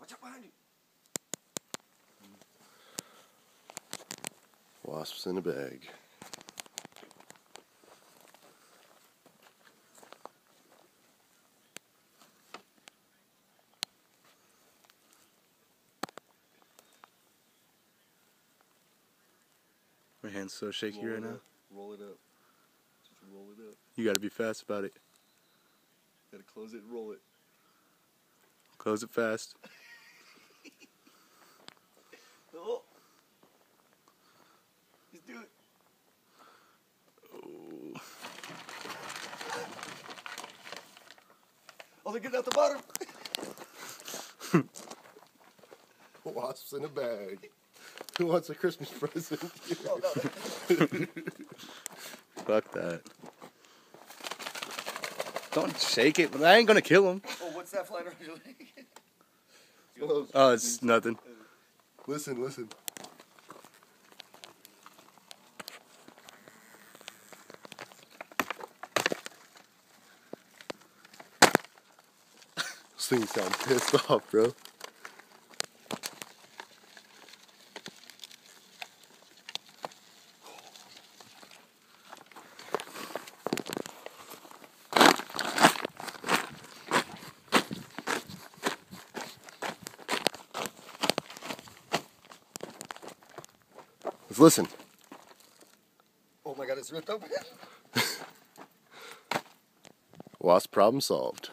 Watch out behind you. Wasps in a bag. My hand's so shaky right now. Roll it up. Just roll it up. You gotta be fast about it. Gotta close it and roll it. Close it fast. Oh. Just do it. Oh. Oh, they're getting out the bottom. Wasps in a bag. Who wants a Christmas present? Oh, no. Fuck that. Don't shake it. I ain't gonna kill him. Oh, what's that flying around your leg? Oh, it's nothing. Listen. This thing sounds pissed off, bro. Let's listen. Oh my god, it's ripped open. Wasp problem solved.